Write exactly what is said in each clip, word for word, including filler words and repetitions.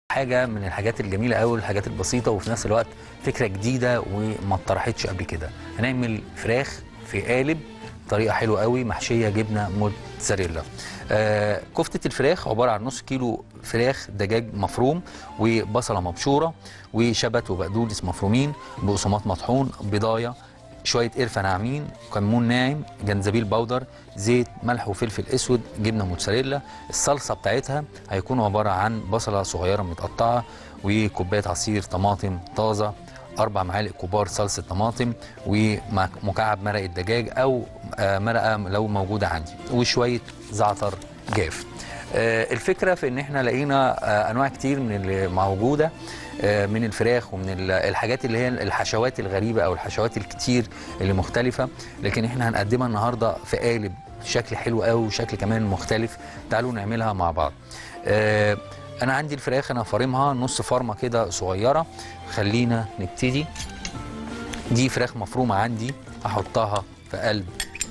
حاجه من الحاجات الجميله قوي، الحاجات البسيطه وفي نفس الوقت فكره جديده وما اتطرحتش قبل كده. هنعمل فراخ في قالب، طريقه حلوه قوي، محشيه جبنه موتزاريلا. آه كفته الفراخ عباره عن نص كيلو فراخ دجاج مفروم، وبصله مبشوره، وشبت وبقدونس مفرومين، بقسماط مطحون، بيضايه، شويه قرفه ناعمين، كمون ناعم، جنزبيل بودر، زيت، ملح وفلفل اسود، جبنه موتزاريلا. الصلصه بتاعتها هيكون عباره عن بصله صغيره متقطعه، وكوبايه عصير طماطم طازه، اربع معالق كبار صلصه طماطم، ومكعب مرق الدجاج او مرقه لو موجوده عندي، وشويه زعتر جاف. الفكره في ان احنا لقينا انواع كتير من اللي موجوده من الفراخ ومن الحاجات اللي هي الحشوات الغريبه او الحشوات الكتير اللي مختلفه، لكن احنا هنقدمها النهارده في قالب شكل حلو قوي وشكل كمان مختلف. تعالوا نعملها مع بعض. انا عندي الفراخ انا فارمها نص فرمه كده صغيره. خلينا نبتدي. دي فراخ مفرومه عندي، هحطها في قلب.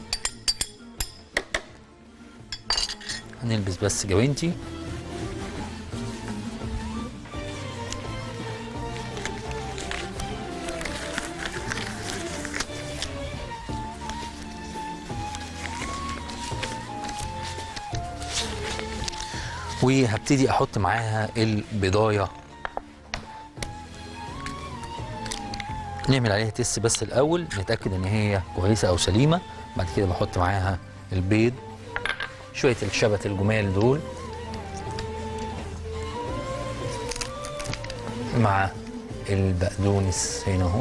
هنلبس بس جوانتي. وهبتدي احط معاها البيضايه، نعمل عليها تيست بس الاول نتاكد ان هي كويسه او سليمه. بعد كده بحط معاها البيض، شويه الشبت الجمال دول مع البقدونس هنا اهو،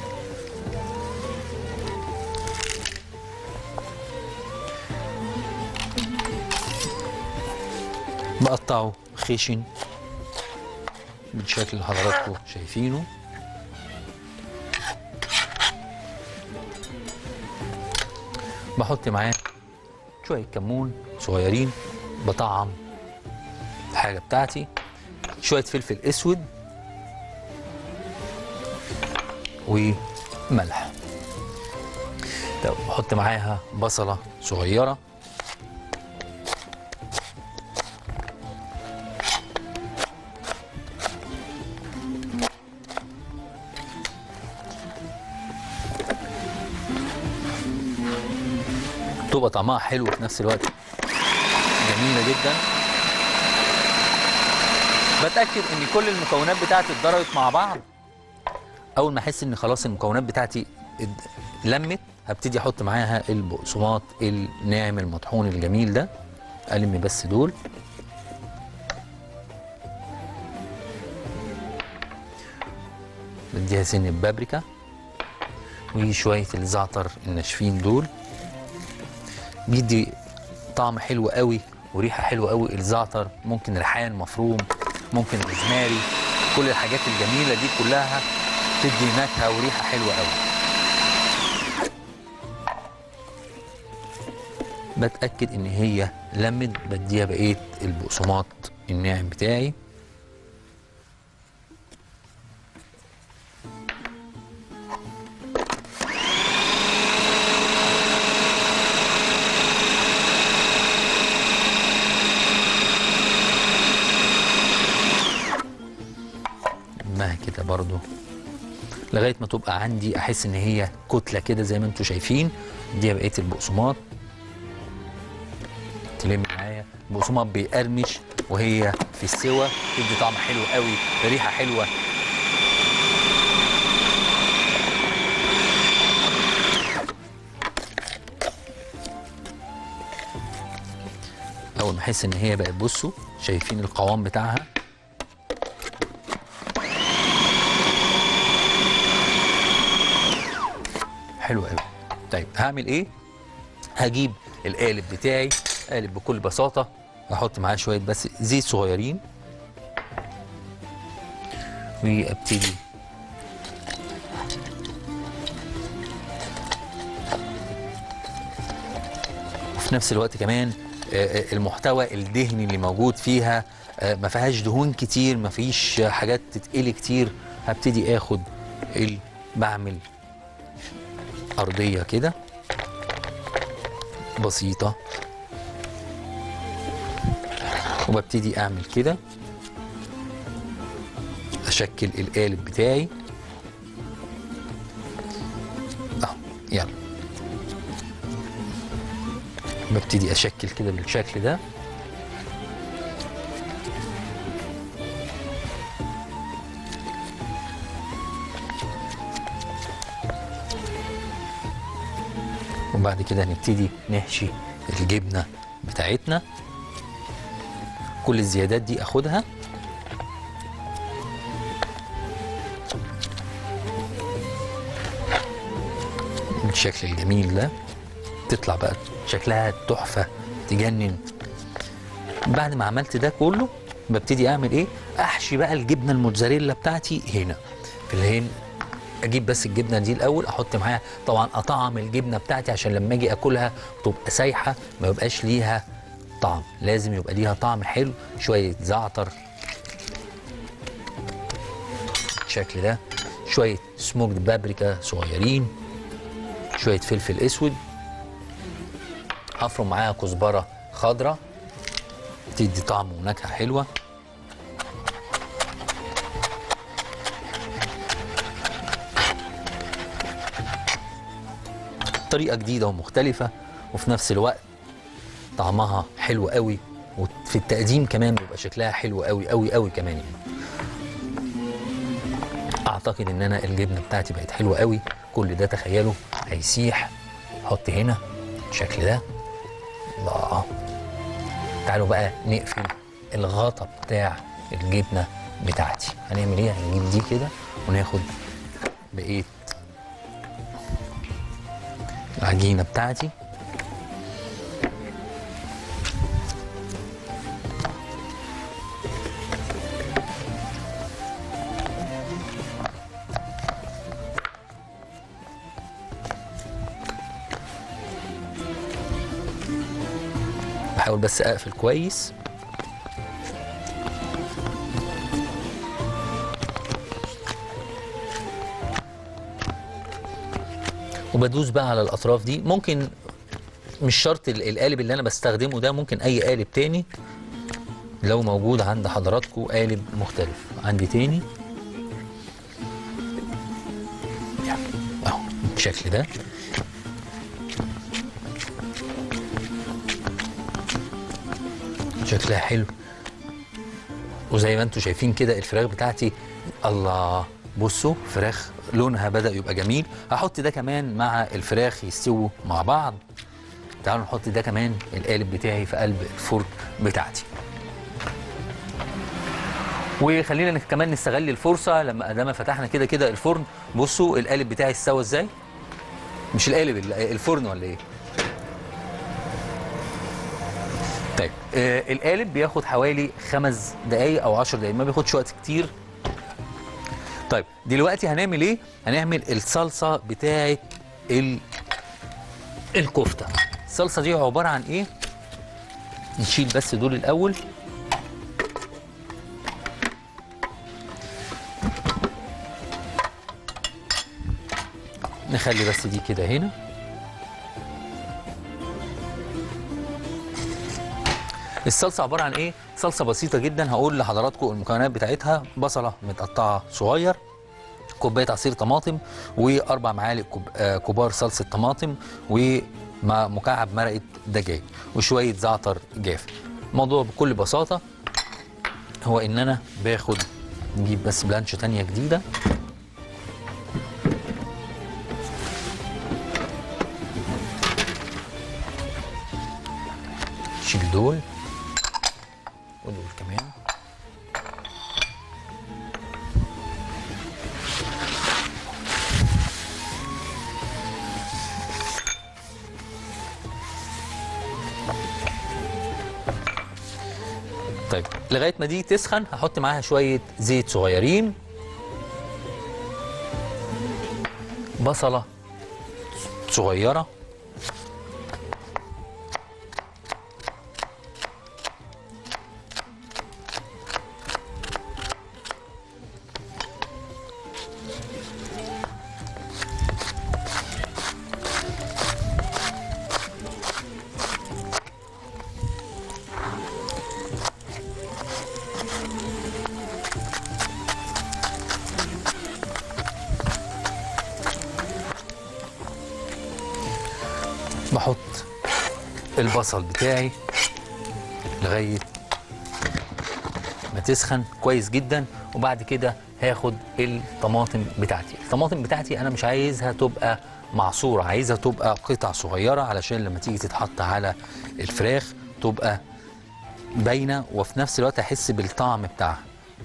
بقطعه خشن بالشكل اللي حضراتكم شايفينه. بحط معاه شويه كمون صغيرين بطعم الحاجه بتاعتي، شويه فلفل اسود وملح. طب بحط معاها بصله صغيره، تبقى طعمها حلو في نفس الوقت جميله جدا. بتاكد ان كل المكونات بتاعتي اتضربت مع بعض. اول ما احس ان خلاص المكونات بتاعتي لمت، هبتدي احط معاها البقسماط الناعم المطحون الجميل ده. الم بس دول، بديها سن بابريكا وشويه الزعتر الناشفين دول، بيدي طعم حلو قوي وريحه حلوه قوي. الزعتر ممكن ريحان مفروم، ممكن روزماري، كل الحاجات الجميله دي كلها تدي نكهه وريحه حلوه قوي. بتاكد ان هي لمت، بديها بقيه البقسماط الناعم بتاعي. كده برضو لغايه ما تبقى عندي احس ان هي كتله كده زي ما انتم شايفين. دي بقيه البقسماط، تلم معايا. البقسماط بيقرمش وهي في السوا، تدي طعم حلو قوي، ريحه حلوه. اول ما احس ان هي بقت، بصوا شايفين القوام بتاعها حلو قوي. طيب هعمل ايه؟ هجيب القالب بتاعي، قالب بكل بساطه، هحط معاه شويه بس زيت صغيرين، وابتدي وفي نفس الوقت كمان المحتوى الدهني اللي موجود فيها ما فيهاش دهون كتير، ما فيش حاجات تتقلي كتير. هبتدي اخد ال... بعمل أرضية كده بسيطة، وببتدي أعمل كده اشكل القالب بتاعي اهو. يلا ببتدي اشكل كده بالشكل ده. وبعد كده هنبتدي نحشي الجبنه بتاعتنا. كل الزيادات دي اخدها بالشكل الجميل ده، تطلع بقى شكلها تحفه تجنن. بعد ما عملت ده كله ببتدي اعمل ايه؟ احشي بقى الجبنه الموتزاريلا بتاعتي هنا في الهين. اجيب بس الجبنه دي الاول، احط معاها طبعا اطعم الجبنه بتاعتي عشان لما اجي اكلها تبقى سايحه ما يبقاش ليها طعم، لازم يبقى ليها طعم حلو. شويه زعتر بالشكل ده، شويه سموكد بابريكا صغيرين، شويه فلفل اسود، هفرم معاها كزبره خضراء تدي طعم ونكهه حلوه. طريقه جديده ومختلفه وفي نفس الوقت طعمها حلو قوي، وفي التقديم كمان بيبقى شكلها حلو قوي قوي قوي كمان يعني. اعتقد ان انا الجبنه بتاعتي بقت حلوه قوي. كل ده تخيلوا هيسيح. احط هنا بالشكل ده. الله. تعالوا بقى نقفل الغطا بتاع الجبنه بتاعتي. هنعمل ايه؟ هنجيب دي كده وناخد بقيه العجينه بتاعتي. بحاول بس اقفل كويس. وبدوس بقى على الاطراف دي. ممكن مش شرط القالب اللي انا بستخدمه ده، ممكن اي قالب تاني لو موجود عند حضراتكم قالب مختلف. عندي تاني اهو بالشكل ده. شكلها حلو، وزي ما انتم شايفين كده الفراخ بتاعتي الله. بصوا فراخ لونها بدأ يبقى جميل. هحط ده كمان مع الفراخ يستووا مع بعض. تعالوا نحط ده كمان القالب بتاعي في قلب الفرن بتاعتي. وخلينا كمان نستغل الفرصه لما ادام فتحنا كده كده الفرن. بصوا القالب بتاعي استوى ازاي. مش القالب الفرن ولا ايه؟ طيب آه القالب بياخد حوالي خمس دقايق او عشر دقايق، ما بياخدش وقت كتير. طيب دلوقتي هنعمل ايه؟ هنعمل الصلصه بتاعه ال... الكفته. الصلصه دي عباره عن ايه؟ نشيل بس دول الاول. نخلي بس دي كده هنا. الصلصه عباره عن ايه؟ صلصه بسيطه جدا. هقول لحضراتكم المكونات بتاعتها: بصله متقطعه صغير، كوبايه عصير طماطم، واربع معالق كبار صلصه طماطم، ومع مكعب مرقه دجاج، وشويه زعتر جاف. الموضوع بكل بساطه هو ان انا باخد، نجيب بس بلانش تانيه جديده. شيل دول ودول كمان. طيب لغايه ما دي تسخن هحط معاها شويه زيت صغيرين، بصله صغيره، بحط البصل بتاعي لغايه ما تسخن كويس جدا، وبعد كده هاخد الطماطم بتاعتي. الطماطم بتاعتي انا مش عايزها تبقى معصوره، عايزها تبقى قطع صغيره علشان لما تيجي تتحط على الفراخ تبقى باينه، وفي نفس الوقت احس بالطعم بتاعها.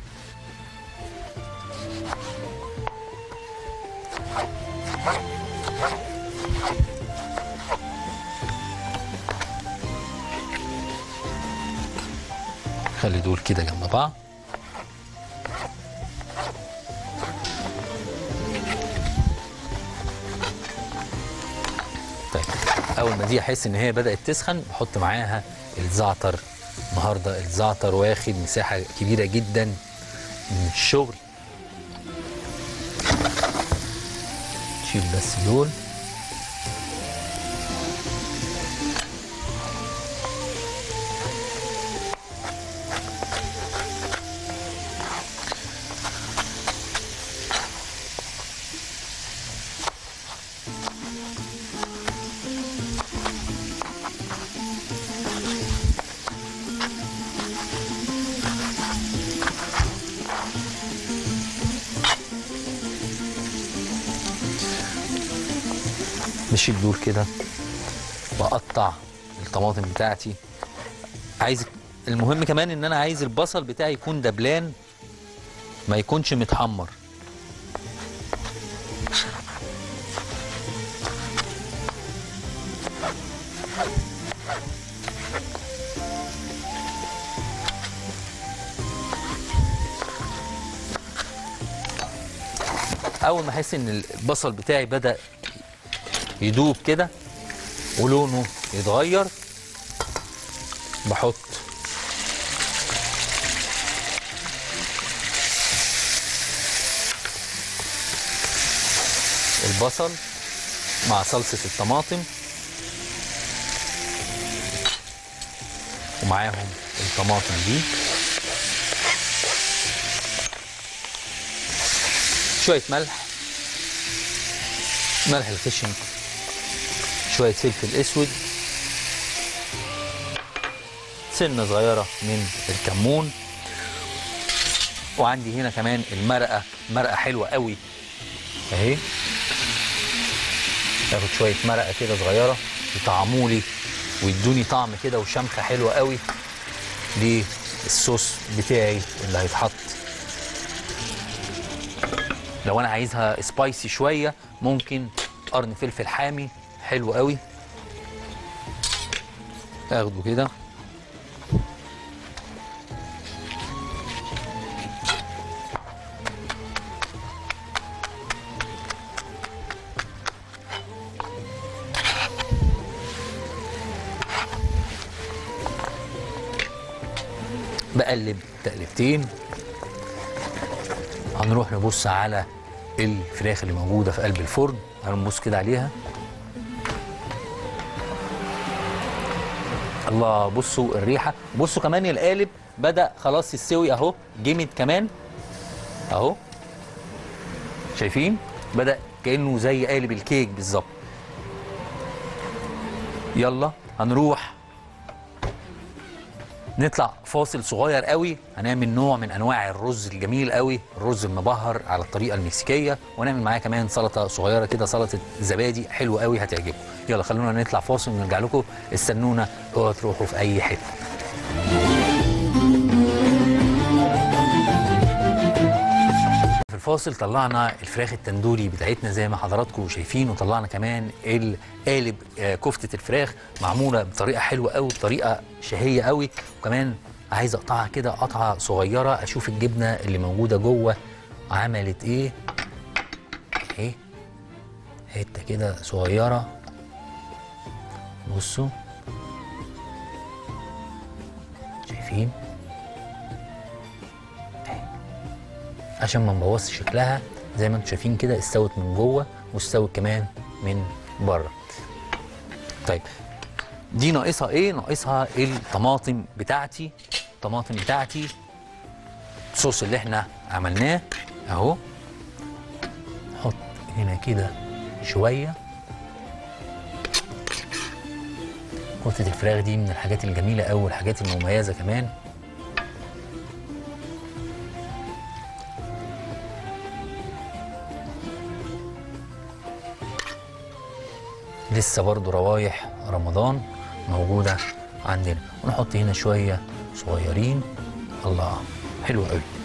خلي دول كده جنب بعض. طيب اول ما دي احس ان هي بدأت تسخن بحط معاها الزعتر. النهارده الزعتر واخد مساحة كبيرة جدا من الشغل. نشيل بس دول. نشيل دول كده واقطع الطماطم بتاعتي. عايز المهم كمان ان انا عايز البصل بتاعي يكون دبلان، ما يكونش متحمر. اول ما احس ان البصل بتاعي بدأ يدوب كده ولونه يتغير بحط البصل مع صلصة الطماطم ومعاهم الطماطم دي، شوية ملح، ملح الخشن، شوية فلفل اسود، سنة صغيرة من الكمون، وعندي هنا كمان المرقة، مرقة حلوة قوي اهي. اخد شوية مرقة كده صغيرة يطعموا لي ويدوني طعم كده وشمخة حلوة قوي للصوص بتاعي اللي هيتحط. لو انا عايزها سبايسي شوية ممكن قرن فلفل حامي حلو قوي، اخده كده بقلب تقلبتين. هنروح نبص على الفراخ اللي موجوده في قلب الفرن، هنبص كده عليها. الله، بصوا الريحه، بصوا كمان القالب بدأ خلاص يستوي اهو، جمد كمان اهو، شايفين؟ بدأ كأنه زي قالب الكيك بالظبط. يلا هنروح نطلع فاصل صغير قوي، هنعمل نوع من انواع الرز الجميل قوي، الرز المبهر على الطريقه المكسيكيه، ونعمل معاه كمان سلطه صغيره كده، سلطه زبادي حلوه قوي هتعجبكم. يلا خلونا نطلع فاصل ونرجع لكم، استنونا اوعوا تروحوا في اي حته. في الفاصل طلعنا الفراخ التندوري بتاعتنا زي ما حضراتكم شايفين، وطلعنا كمان القالب كفتة الفراخ معمولة بطريقة حلوة قوي، بطريقة شهية قوي، وكمان عايز اقطعها كده قطعة صغيرة اشوف الجبنة اللي موجودة جوه عملت ايه. اهي حتة كده صغيرة، بصوا شايفين، عشان ما نبوظش شكلها. زي ما انتم شايفين كده استوت من جوه واستوت كمان من بره. طيب دي ناقصها ايه؟ ناقصها الطماطم بتاعتي. الطماطم بتاعتي الصوص اللي احنا عملناه اهو، نحط هنا كده شويه كفتة الفراخ دي من الحاجات الجميلة أوي والحاجات المميزة كمان. لسه برضو روايح رمضان موجودة عندنا، ونحط هنا شوية صغيرين. الله، حلو قوي.